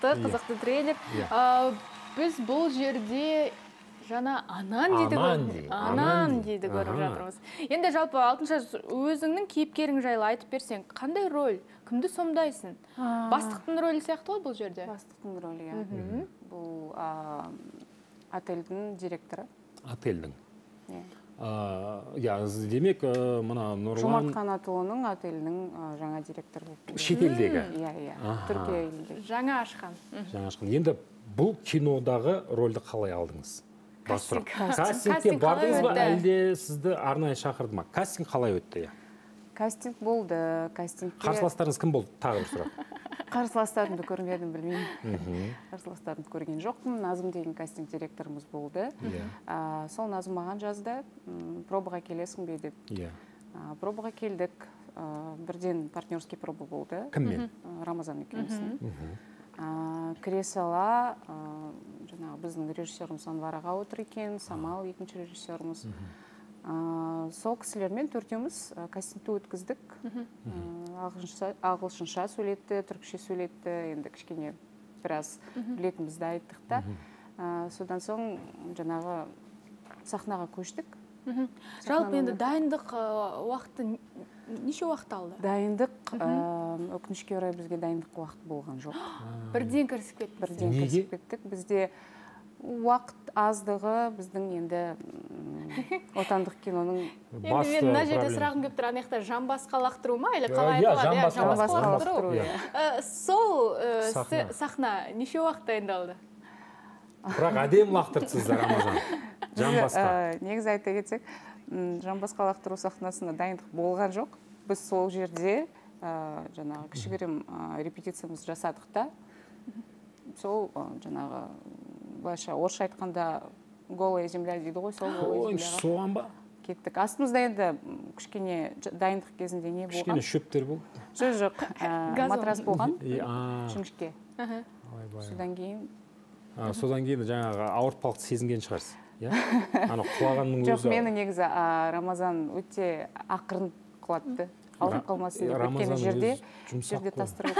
қызықты трейлер. Біз бұл жерде жана анан дейді көріп жатырмыз. Енді жалпы Алтыншаш, өзіңнің кейіпкерің жайлы айтып берсең, қандай роль, кімді сомдайсың? Бастықтың рөлі сияқты ғой бұл жерде? Бастықтың рөлі, иә. Бұл отельдің директоры. Отельдің? Демек, мына Нұрлан... Жомарт Қанатұлының отелінің жаңа директор болып. Шетелдегі? Иә, Түркия елдегі. Жаңа ашқан. Енді бұл кинодағы рөлді қалай алдыңыз? Кастингке бардыңыз ба, әлде сізді арнайы шақырды ма? Кастинг қалай өтті? Кастинг болды. Қарсыластарыңыз кім болды? Тағы бір сұрақ. Қарсыластарымды көрмедім, білмеймін. Қарсыластарымды көрген жоқпын. Назым деген кастинг директорымыз болды. Сол Назым маған жазды, пробаға келесің бе деп. Пробаға келдік. Бірден партнерский проба болды. Кіммен? Рамазан екеуміздің. Кіре сала, біздің режиссеріміз Анвар аға отыр екен, Самал екінші режиссеріміз. Сол кісілермен төртеуміз кастингті өткіздік. Ағылшынша сөйлетті, түркше сөйлетті, енді кішкене біраз білетімізді айттық та. Содан соң жаңағы сахнаға көштік. Жалпы енді дайындық уақыты неше уақыт алды? Дайындық, өкінішке орай бізге дайындық уақыт болған жоқ. Бірден кірісіп кеттік. Бірден кірісіп кеттік. Бізде уақыт аздығы біздің енді отандық киноның басты проблема. Енді мен мына жерде сұрағым келіп тұр, анаяқта жамбасқа лақтыру ма, или қалай айтылады? Жамбасқа лақтыру. Сол сахна неше уақыт дайындалды? Бірақ әдем лақтырдыңыздар, Рамазан. Жамбасқа. Негізі айта кетсек, жамбасқа лақтыру сахнасында дайындық болған жоқ. Біз сол жерде жаңағы кішігірім репетициямыз жасадық та. Сол жаңағы былайша орысша айтқанда голая земля дейді ғой, сол голая земляға. Соған ба? Кеттік. Астымызда енді кішкене дайындық кезінде не болған? Кішкене шөптер бол? Жоқ, матрас болған, шіңішке. Содан кейін жаңағы ауыртпалықты сезінген шығарсыз. Ана құлағанның өзі... Жоқ, мені негізі Рамазан өте ақырын құлатты. Ауырып қалмасын деп өткен жерде тастырып.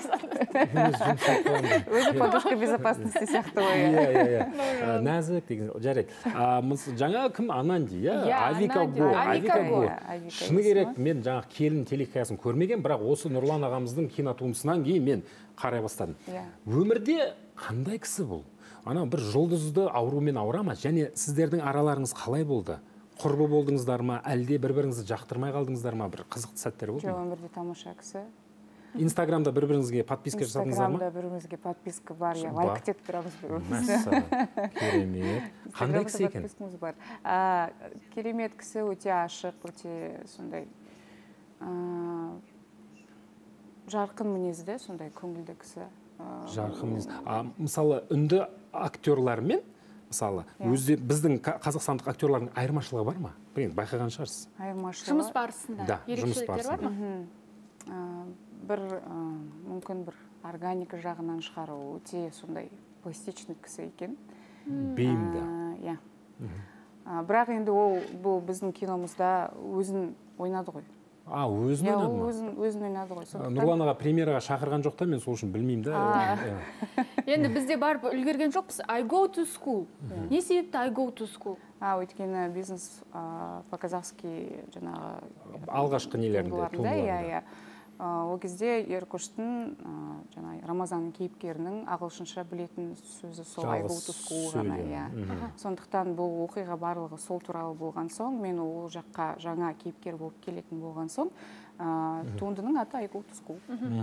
Өзі подушка безопасности сияқты ғой. Нәзік деген жарайды. Жаңа кім? Ананди, Авика Го. Шыны керек, мен жаңа келін телехикаясын көрмеген, бірақ осы Нұрлан ағамыздың кинотуындысынан кейін мен қарай бастадым. Өмірде қандай кісі бұл? Ана бір жұлдызды аурумен ауыра ма? Және сіздердің араларыңыз қалай болды? Құрбы болдыңыздар ма? Әлде бір-біріңізді жақтырмай қалдыңыздар ма? Бір қызықты сәттер болды ма? Жоқ, өмірде тамаша кісі. Инстаграмда бір-біріңізге подписка жасадыңыздар ма? Инстаграмда бір-бірімізге подписка бар, лайк етіп тұрамыз бір-бірімізді. Керемет. Қандай кісі екен? Керемет кісі, өте ашық, өте сондай жарқын мінезді, сондай көңілді кісі. Жарқын мінез. Мысалы, үнді актерлармен, мысалы, біздің қазақстандық актерлардың айырмашылығы бар ма? Байқаған шығарсыз. Жұмыс барысында ерекшеліктер бар ма? Мүмкін бір органика жағынан шығару, өте сондай пластичный кісі екен. Бейімді. Бірақ енді бұл біздің киномызда өзін ойнады ғой. Өзін ойнады ма? Өзін ойнады ғой. Нұрлан аға премьераға шақырған жоқ та, мен сол үшін білмеймін да. Енді бізде барып үлгерген жоқпыз. I go to school. Не себепті I go to school? Өйткені бизнес по-казахски жаңағы алғашқы нелерінде, туындыларында. Ол кезде Еркоштың Рамазанның кейіпкерінің ағылшынша білетін сөзі сол I go to school ғана. Сондықтан бұл оқиға барлығы сол туралы болған соң, мен ол жаққа жаңа кейіпкер болып келетін болған соң, туындының аты I go to school.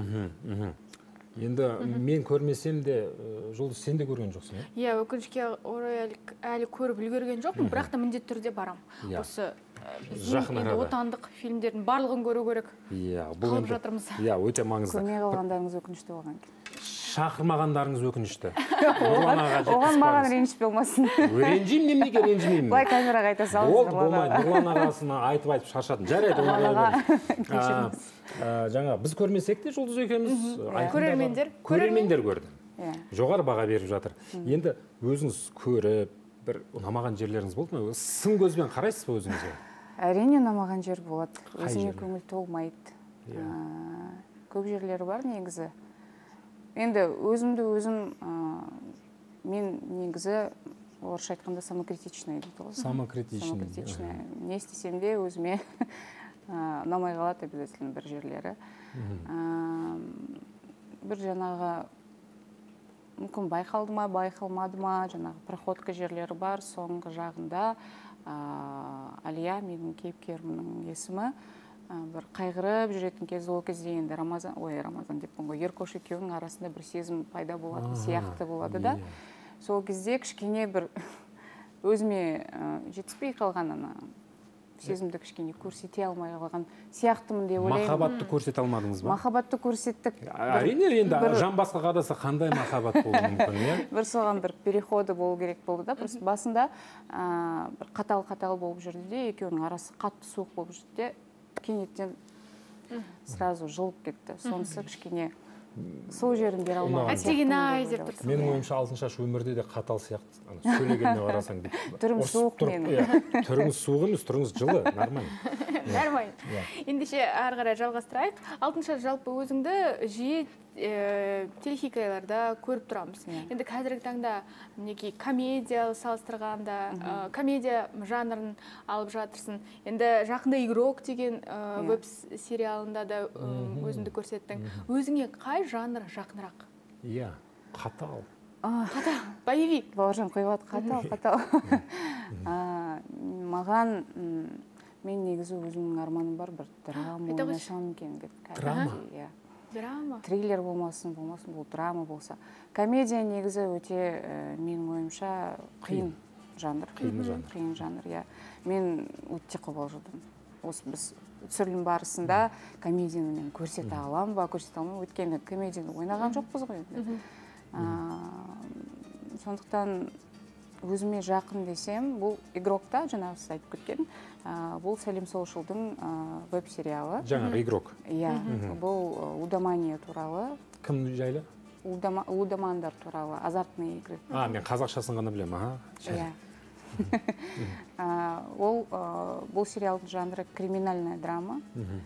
Енді мен көрмесем де, Жұлдыз, сен де көрген жоқсың, иә? Өкінішке орай әлі көріп үлгерген жоқпын, бірақ та міндетті түрде барам. Осы біздің отандық фильмдердің барлығын көру керек. Қалып жатырмыз. Өте маңызды. Көрмей қалғандарыңыз өкінішті болған кен. Шақырмағандарыңыз өкінішті. Оған маған ренжіп болмасын. Ренжеймін, немнеге ренжімеймін. Былай камераға айта салыңыз. Ол болмайды. Нұрлан ағасына айтып шаршадым. Жарайды. Жаңа біз көрмесек те Жұлдыз екеуміз көрермендер көрді. Жоғары баға беріп жатыр. Енді өзіңіз көріп, бір ұнамаған жерлеріңіз болды ма? Сын көзбен қарайсыз ба өзіңізге? Әрине ұнамаған жер болады. Өзіне көңіл толмайды. Көп жерлері бар негізі. енді өзімді өзім мен негізі орысша айтқанда самокритичный дейді ғой. Самокритичный. Не істесем де өзіме ұнамай қалады обязательно бір жерлері. Бір жаңағы мүмкін байқалды ма, байқалмады ма, жаңағы проходка жерлері бар. Соңғы жағында Алия, менің кейіпкерімнің есімі, бір қайғырып жүретін кезде, ол кезде енді Рамазан деп ғой, Еркош екеуінің арасында бір сезім пайда болады, сияқты болады да. Сол кезде кішкене бір өзіме жетіспей қалған сезімді кішкене көрсете алмай қалған сияқтымын деп ойлаймын. Махаббатты көрсете алмадыңыз ба? Махаббатты көрсеттік. Әрине, енді жан басқа қадаса қандай махаббат болуы мүмкін, иә? Бір соған бір переходы болу керек болды да. Просто басында бір қатал болып жүрді де, екеуінің арасы қатты суық болып жүрді де, кенеттен сразу жылып кетті. Сонысы кішкене сол жерін бере алмаған сияқтымын деп тұрсың. Менің ойымша алтыншаш өмірде де қатал сияқты. Сөйлегеніне қарасаң дейді. Түрім суық менің. Түріңіз суық емес, түріңіз жылы, нормально. Нормально. Ендеше ары қарай жалғастырайық. Алтыншаш, жалпы өзіңді жиі телехикаяларда көріп тұрамыз. Енді қазіргі таңда мінекей комедия салыстырғанда, комедия жанрын алып жатырсың. Енді жақында Игрок деген веб сериалында да өзіңді көрсеттің. Өзіңе қай жанр жақынырақ? Иә, қатал. Қатал, боевик. Бауыржан қойып қатал. Маған мен негізі өзімнің арманым бар, бір драма ойнасам екен деп. Драма? Триллер болмасын, бұл драма болса. Комедия негізі өте, менің ойымша, қиын жанр. Қиын жанр, иә. Мен өте қобалжыдым. Осы біз түсірілім барысында комедияны мен көрсете алам ба, көрсете алмай, өйткені комедияны ойнаған жоқпыз ғой. Сондықтан өзіме жақын десем, бұл Игрокта, жаңағы сіз айтып кеткен, бұл Сәлем Солшылдың веб-сериалы. Жаңағы Игрок. Иә, бұл удамания туралы. Кім жайлы? Удамандар туралы, азартные игры. Мен қазақшасын ғана білем, Иә. Бұл сериалдың жанры криминальная драма.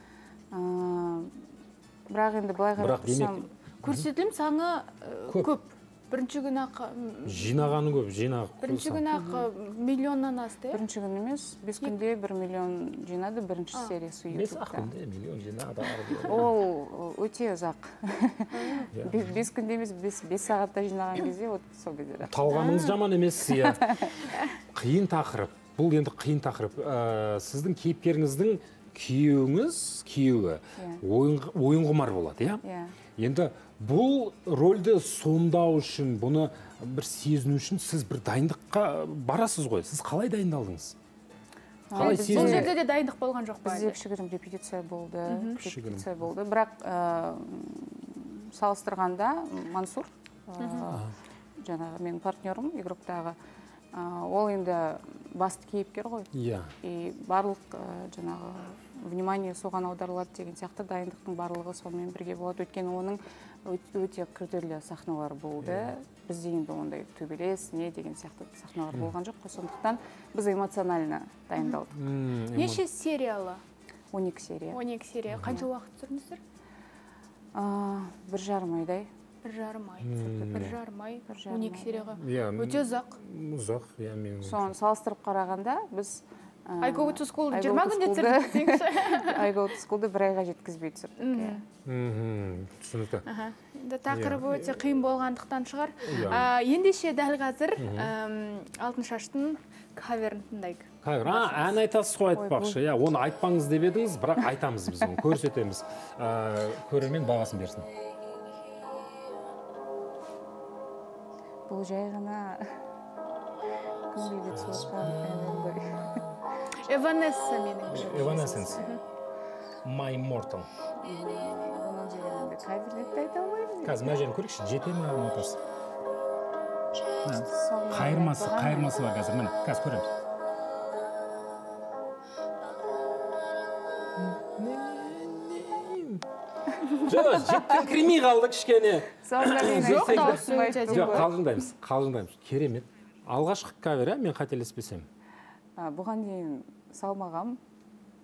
Бірақ енді былай қарап тұрсам, көрсетілім саны көп. Бірінші күн ақ... Жинағаны көп, жинағы. Бірінші күн ақ миллионнан асты, е? Бірінші күн емес, 5 күнде 1 миллион жинады, бірінші сериясы ютубта. 5 күнде миллион жинады. Ол өте ұзақ. 5 күнде емес, 5 сағатта жинаған кезде, сол кезде. Талғаныңыз жаман емес, иә. Қиын тақырып. Бұл енді қиын тақырып. Сіздің кейіпкеріңіздің күйеуі ойын құмар болады, иә? Енді бұл рөлді сомдау үшін, бұны бір сезіну үшін сіз бір дайындыққа барасыз ғой. Сіз қалай дайындалдыңыз? Сол жерде де дайындық болған жоқ па? Бізде кішігірім репетиция болды. Бірақ салыстырғанда Мансур, жаңағы менің партнерім Игроктағы, ол енді басты кейіпкер ғой. И барлық жаңағы внимание соған аударылады деген сияқты дайындықтың барлығы сонымен бірге болады. Өйткені оның өте күрделі сахналар болды. Бізде енді ондай төбелес, не деген сияқты сахналар болған жоқ. Сондықтан біз эмоционально дайындалдық. Неше сериалы? 12 серия. 12 серия. Қанша уақыт түсірдіңіздер? 1,5 айдай. 1,5 ай. 12 серияға. Өте ұзақ. Ұзақ, иә, мен. Соны салыстырып қарағанда біз I go to school 20 күнде түсірдіңіз. I go to school'ды 1 айға жеткізбей түсірдік. Түсінікті. Тақырыбы өте қиын болғандықтан шығар. Ендеше дәл қазір Алтыншаштың каверін тыңдайық. Ән айтасыз ғой айтпақшы. Оны айтпаңыз деп едіңіз, бірақ айтамыз біз оны, көрсетеміз. Көрермен бағасын берсін. Бұл жай ғана күн бейбіт соғысқан әнім ғой. Evanescence менің. Evanescence. My Mortal. Оның жерінде каверлетті айта алмаймын. Қазір мына жерін көрейікші, жете ме нотасы? Қайырмасы бар қазір, міне, қазір көреміз. Жоқ, жеттің кірмей қалды кішкене. Жоқ, қалжыңдаймыз. Керемет. Алғашқы кавер, мен қателеспесем. Бұған дейін салмағам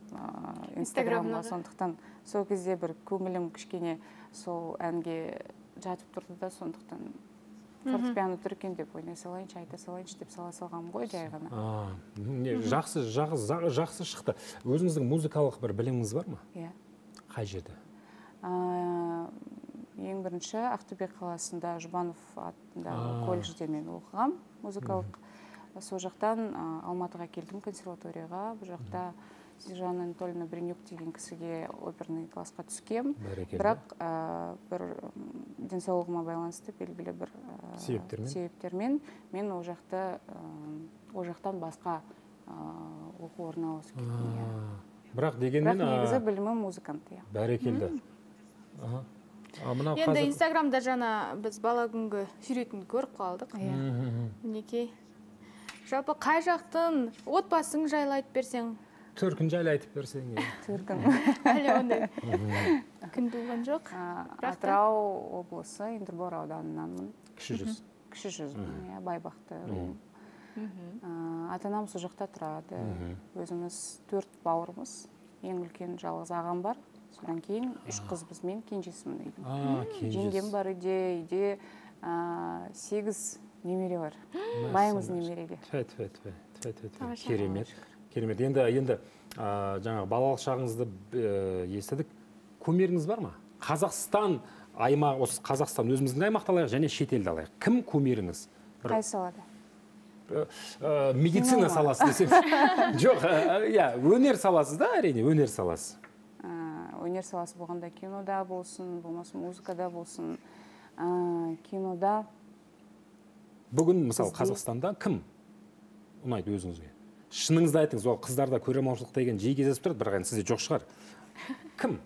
Инстаграмға, сондықтан сол кезде бір көңілім кішкене сол әнге жатып тұрды да, сондықтан фортепиано тұр екен деп ойнай салайыншы, айта салайыншы деп сала салғам ғой, жай ғана. Жақсы шықты. Өзіңіздің музыкалық бір біліміңіз бар ма? Иә. Қай жерде? Ең бірінші Ақтөбе қаласында Жұбанов атындағы колледжде мен оқығам музыкалық. Сол жақтан Алматыға келдім консерваторияға. Бұл жақта Снежана Анатольевна Бринюк деген кісіге оперный классқа түскем. Бірақ бір денсаулығыма байланысты белгілі бір себептермен мен ол жақтан басқа оқу орнына ауысып кеттім. Бірақ дегенмен негізі білімім музыкант. Бәрекелді. Енді Инстаграмда жаңа біз бала күнгі суретіңді көріп қалдық. Мінекей. Жалпы қай жақтың отбасың жайлы айтып берсең? Төркін жайлы айтып берсең. Төркін. Әлі ондай күн туған жоқ. Атырау облысы, Индербор ауданынанмын. Кіші жүз. Кіші жүз, Байбақты. Ата-анам сол жақта тұрады. Өзіміз 4 бауырмыз. Ең үлкен жалғыз ағам бар. Содан кейін 3 қызбыз, мен кенжесімін үйдің. Жеңгем бар үйде 8 немере бар. Байымыз немерелі. Керемет. Керемет. Енді жаңағы балалық шағыңызды естідік. Кумиріңіз бар ма? Қазақстан аймақ, осы Қазақстан өзіміздің аймақты алайық және шетелді алайық. Кім кумиріңіз? Қай салада? Медицина саласы десем. Жоқ, өнер саласы да, әрине, өнер саласы. Өнер саласы болғанда кинода болсын, болмасы музыкада болсын, кинода. Бүгін, мысалы, Қазақстанда кім ұнайды өзіңізге? Шыныңызды айтыңыз, ол қыздарда көремаушылық деген жиі кездесіп тұрады, бірақ сізде жоқ шығар. Кім?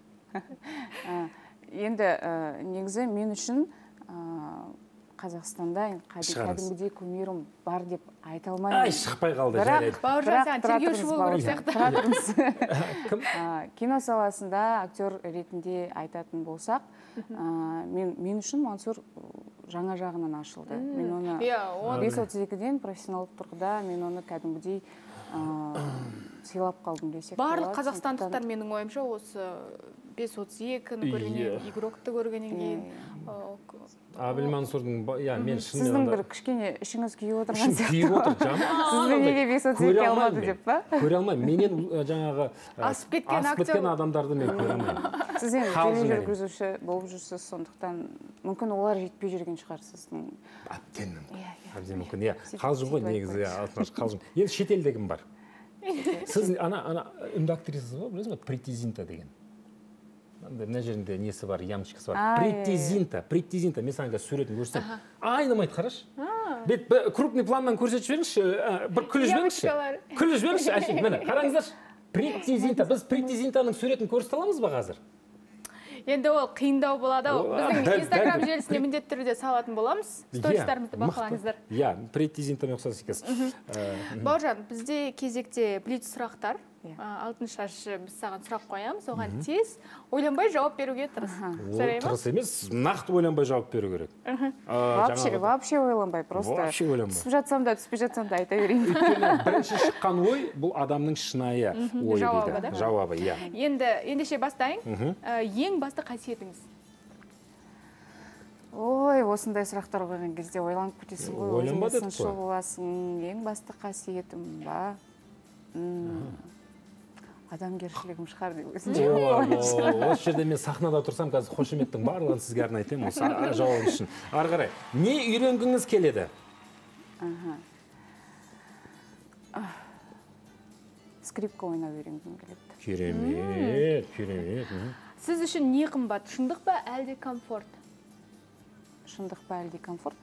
Енді негізі мен үшін Қазақстанда кәдімгідей кумирім бар деп айта алмаймын. Шықпай қалды, жарайды. Бауыржан, сен тергеуші болу керек сияқты. Кім? Кино саласында актер ретінде айтатын болсақ, мен үшін Мансур жаңа жағынан ашылды. Мен оны 5-32-ден профессионалдық тұрғыда мен оны кәдімгідей сыйлап қалдым десек болады. Барлық қазақстандықтар менің ойымша осы 5-32-ні көргеннен, игрокты көргеннен кейін. Абіл Мансурдың, мен шынымен... Сіздің бір кішкене ішіңіз күйіп отырған сияқты. Күйіп отыр, жаным. Сізді неге 5-32 алмады деп па? Көре алмаймын. Менен жаңағы асып кеткен адамдарды мен көре алмаймын. Сіз енді тележүргізуші болып жүрсіз, сондықтан мүмкін олар жетпей жүрген шығар сіздің. Әбден мүмкін. Қалжың ғой негізі, қалжың. Енді шетелде кім бар? Сіз үнді актрисасыз ба, білесіз ба? Притизинта деген. Мына жерінде несі бар, ямочкасы бар. Притизинта. Мен саған суретін көрсем. Айнымайды, қарашы. Бет крупный планнан көрсетіп жіберіңізші, бір күліп жіберіңізші. Күліп жіберіңізші, әшейін, міне, қараңыздаршы. Притизинта. Біз притизинтаның суретін көрсете аламыз ба қазір? Енді ол қиындау болады. Біздің Инстаграм желісіне міндетті түрде салатын боламыз. Стористарымызды бақылаңыздар. Притизинтамен ұқсас екенсіз. Бауыржан, бізде кезекте блиц сұрақтар. Алтын шашы біз саған сұрақ қоямыз, оған тез ойланбай жауап беруге тырыс. Тырыс емес, нақты ойланбай жауап беру керек. Вообще ойланбай, просто түспі жатсам да, түспі жатсам да айта берейін. Бірінші шыққан ой, бұл адамның шынайы ойы дейді. Жауабы, иә. Ендеше бастайын. Ең басты қасиетіңіз? Ой, осындай сұрақтар қойған кезде ойланып кетесің ғой. Ойланба дедік қой. Сыншыл боласың, ең басты қасиетім ба? Адамгершілігім шығар деп осы жерде мен сахнада тұрсам, қазір қошеметтің барлығын сізге арнайтын осы жауабы үшін. Ары қарай, не үйренгіңіз келеді? Скрипка ойнап үйренгім келеді. Керемет. Сіз үшін не қымбат? Шындық па, әлде комфорт? Шындық па, әлде комфорт?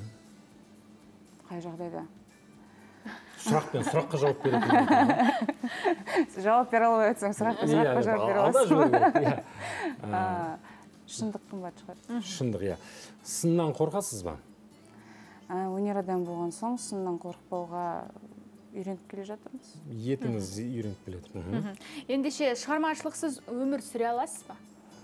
Қай жағдайда? Сұраққа жауап беретін. Жауап бере алып өтсең, сұраққа жауап бере аласың. Шындық қымбат шығар. Шындық, иә. Сыннан қорқасыз ба? Өнер адам болған соң, сыннан қорықпауға үйреніп келе жатырмыз. Етіңіз үйреніп келеді. Ендеше шығармашылықсыз өмір сүре аласыз ба?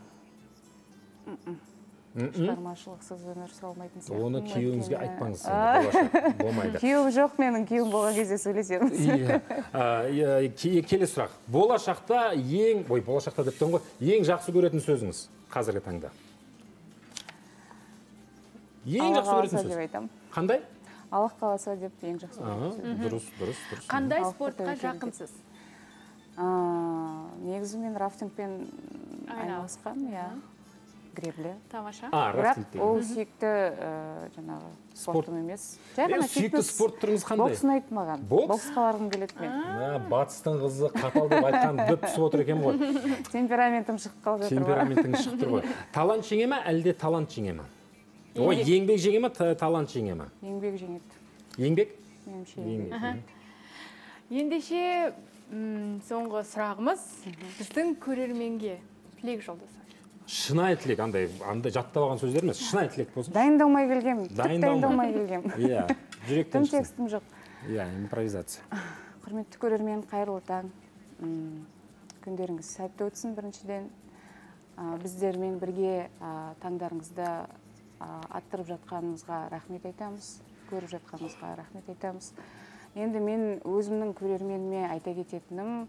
Шығармашылықсыз өмір сүре алмайтын сияқты. Оны күйеуіңізге айтпаңыз. Болмайды. Күйеуім жоқ, менің күйеуім болған кезде сөйлесеміз. Келесі сұрақ. Болашақта деп тұрмын ғой, ең жақсы көретін сөзіңіз қазіргі таңда? Ең жақсы көретін сөз деп айтамын. қандай? Аллах қаласа деп ең жақсы көретін сөз. Дұрыс. Қандай спортқа жақынсыз? Негізі мен рафтингпен айналысқан, гребле. Тамаша. Бірақ ол сүйікті жаңағы спортым емес. Сүйікті спорт түріңіз қандай? Бокс ұнайды маған. Боксқа барғым келеді мен. Батыстың қызы қатал деп айтқан дөп түсіп отыр екен ғой. Темпераментім шығып қалып жатыр ғой. Темпераментің шығып тұр ғой. Талант жеңе ме, әлде талант жеңе ме? Ой, еңбек жеңе ме, талант жеңе ме? Еңбек жеңеді. Еңбек? Меніңше еңбек. Ендеше соңғы сұрағымыз біздің көрерменге тілек жолдаса. Шынайы тілек, андай жаттап алған сөздер емес, шынайы тілек болсын. Дайындалмай келгем, дайындалмай келгем. Иә, жүректен шықсын. Текстім жоқ. Иә, импровизация. Құрметті көрермен, қайырлы таң. Күндеріңіз сәтті өтсін біріншіден. Біздермен бірге таңдарыңызда аттырып жатқаныңызға рахмет айтамыз, көріп жатқаныңызға рахмет айтамыз. Енді мен өзімнің көрерменіме айта кететінім,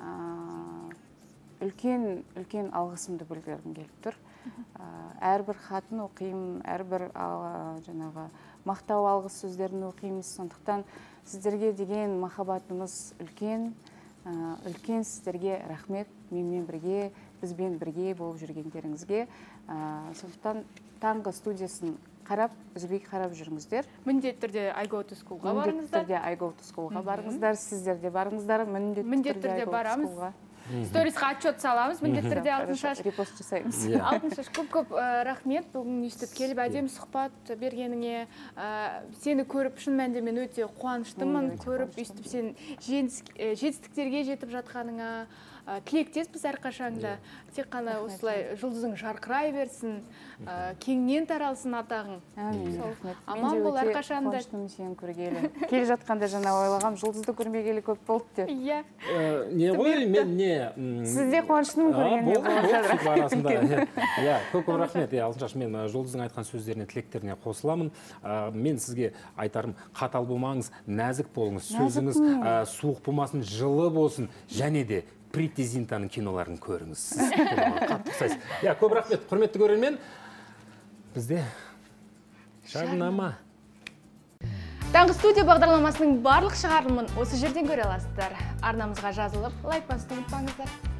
үлкен алғысымды білдіргім келіп тұр. Әрбір хатын оқимын, әрбір жаңағы мақтау алғыс сөздерін оқимыз. Сондықтан сіздерге деген махаббатымыз үлкен сіздерге рахмет. Менімен бірге, бізбен бірге болып жүргендеріңізге. Сондықтан таңғы студиясын үзбей қарап жүріңіздер. Міндетті түрде I Go to School-ға барыңыздар. Міндетті түрде I Go to School-ға барыңыздар. Сіздер де барыңыздар. Міндетті түрде барамыз. Сторисқа отчет саламыз, міндетті түрде Алтыншаш. Репост жасаймыз. Алтыншаш, көп рахмет. Бүгін өстіп келіп әдемі сұхбат бергеніңе. Сені көріп, шын мәнінде мен өте қуаныштымын. Көріп, өстіп сен жетістіктерге жетіп жатқаныңа тілектеспіз әрқашанда. Тек қана осылай жұлдызың жарқырай берсін, кеңінен таралсын атағың. Аман бол әрқашанда. Мен де өте қуаныштымын сені көргелі. Келе жатқанда жаңа ойлағам, жұлдызды көрмегелі көп болды деп. Иә. Не ғой, мен не? Сізде қуаныштымын көргенде. Көп рахмет. Алтыншаш, мен жұлдыздың айтқан сөздеріне, тілектеріне қосыламын. Мен сізге айтарым, қатал болмаңыз, нәзік болыңыз, сөзіңіз суық болмасын, жылы болсын, және де Прити Зинтаның киноларын көріңіз. Көп рахмет, құрметті көрермен. Бізде жарнама. Таңғы студия бағдарламасының барлық шығарылымын осы жерден көре аласыздар. Арнамызға жазылып, лайк басуды ұмытпаңыздар.